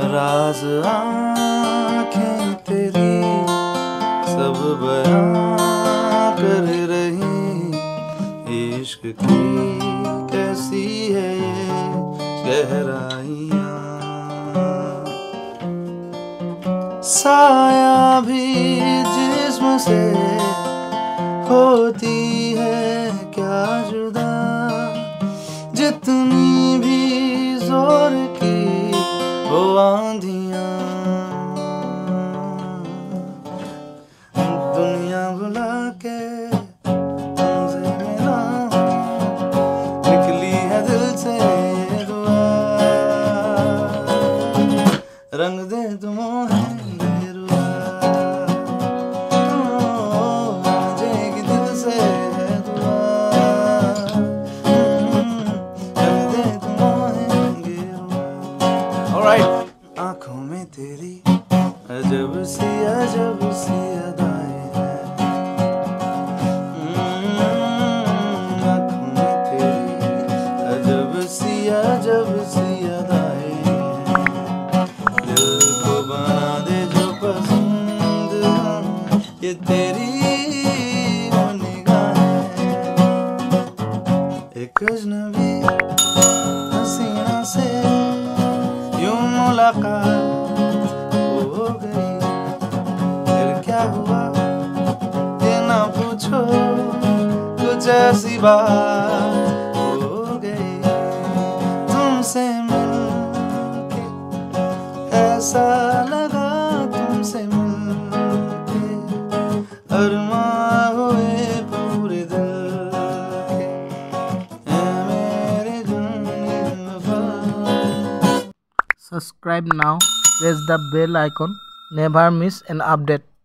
राज आँखें तेरी सब बयां कर रही। इश्क की कैसी है ये गहराइयाँ, साया भी जिस्म से होती है क्या जुदा, जितनी भी जोर की वो आंधियाँ। दुनिया भुला के तुमसे मिला हूँ, निकली है दिल से ये दुआ। रंग दे तुम है बेरुआ, आ जाएगी दिल से है दुआ। रंग दे तुम है बेरुआ। ऑलराइट। आँखों में तेरी अजब सी अदाएं हैं, आँखों में तेरी अजब सी अदाएं हैं। दिल को बना दे जो पसंद, ये तेरी वो निगाहें। एक अजनबी हसीना से यूं मुलाकात हो गई, फिर क्या हुआ ये ना पूछो, कुछ ऐसी बात हो गई। तुमसे मिलके ऐसा लगा, तुमसे मिलके अरमां हुए पूरे दिल के, ऐ मेरे Jumman. Subscribe now, press the bell icon, never miss an update.